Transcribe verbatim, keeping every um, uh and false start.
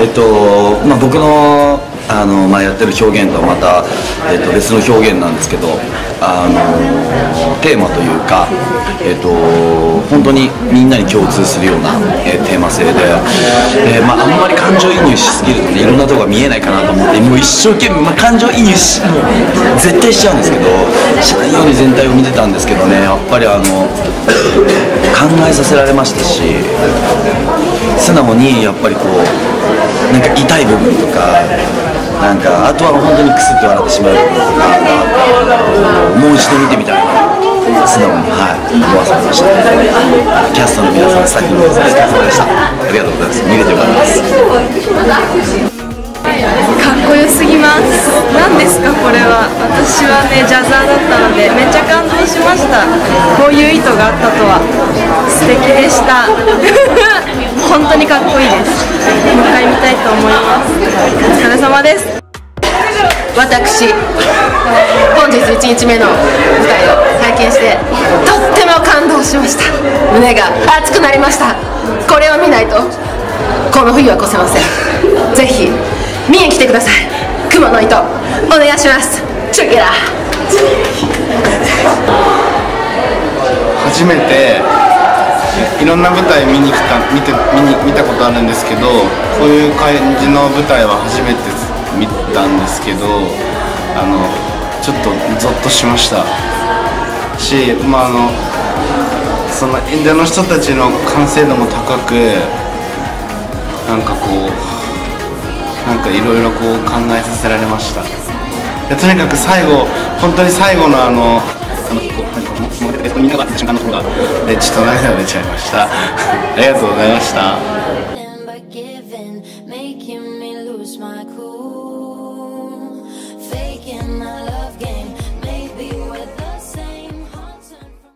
えっとまあ、僕のあの、まあ、やってる表現とはまた、えっと、別の表現なんですけど、あのテーマというか、えっと、本当にみんなに共通するような、えー、テーマ性で、えーまあ、あんまり感情移入しすぎると、ね、いろんなところが見えないかなと思って、もう一生懸命、まあ、感情移入しもう絶対しちゃうんですけど、しないように全体を見てたんですけどね、やっぱりあの考えさせられましたし、素直にやっぱりこうなんか痛い部分とか、なんかあとは本当にクスッと笑ってしまう部分とか、もう一度見てみたいな、素直に、はい、思わされました。キャストの皆さん、スタッフの皆さん、お疲れ様でした。ありがとうございます。見れてよかったです。 かっこよすぎます。何ですかこれは。私はねジャザーだったのでめっちゃ感動しました。こういう意図があったとは。素敵でした。本当にかっこいいです。もう一回見たいと思います。お疲れ様です。 私本日いちにちめの舞台を拝見してとっても感動しました。胸が熱くなりました。これを見ないとこの冬は越せません。ぜひ見に来てください。雲の糸お願いします。チュゲラ初めていろんな舞台見に来た見て見に見たことあるんですけど、こういう感じの舞台は初めて見たんですけど、あのちょっとゾッとしましたし、まああのその演者の人たちの完成度も高く、なんかこうなんかいろいろこう考えさせられました。でとにかく最後、本当に最後のあのあのこう何かもうみんながって瞬間のところがでちょっと涙が出ちゃいました。ありがとうございました。